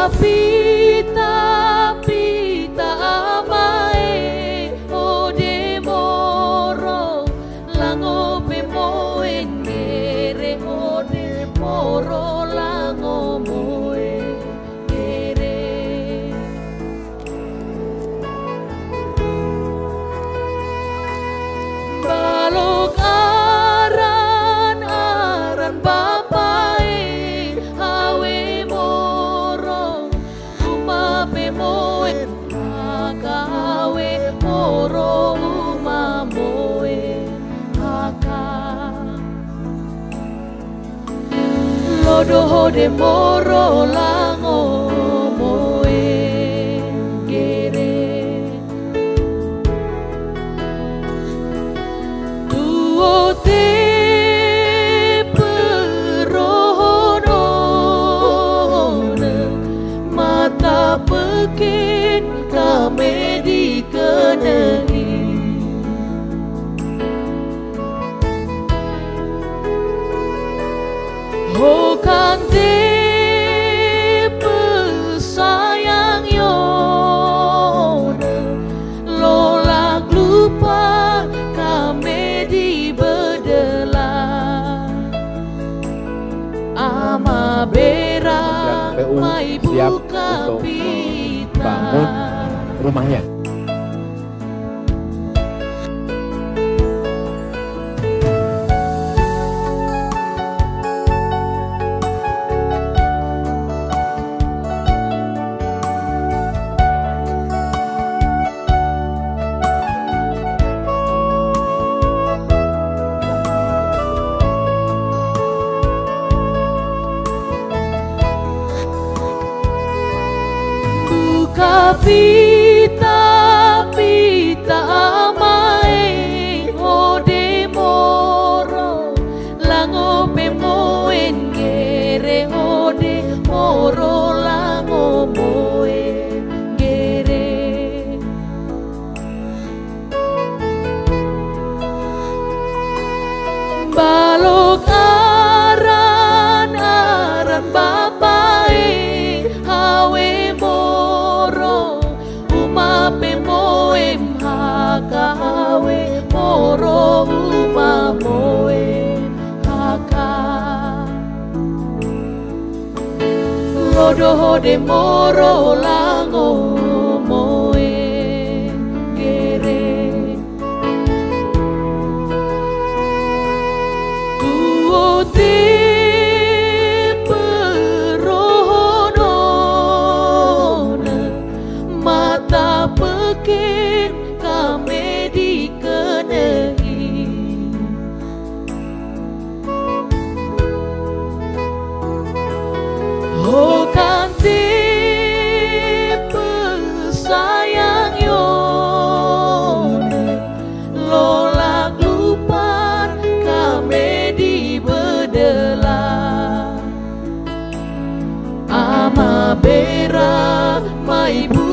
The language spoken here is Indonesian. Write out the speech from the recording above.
pita amae o de moro lango pe moen gere o de moro lango moe gere. Balok aran bapae hawe moro uma pe moen hakawe moro uma moe haka lodo hode moro lango moe gere. Duo te mata pekin kami dikenali hokan te pesayang yona lolak lupa kami dibedela ama bera mai buka pita bangun rumahnya. Pita amae o de moro lango pe moen gere o de moro lango moe gere. Balok aran bapae hawe pe moem haka hawe moro uma moe haka lodo hode moro lango moe gere. Duo te mata pekin kami dikenali hokan te pesayang yona lolak lupa kami dibedela ama bera mai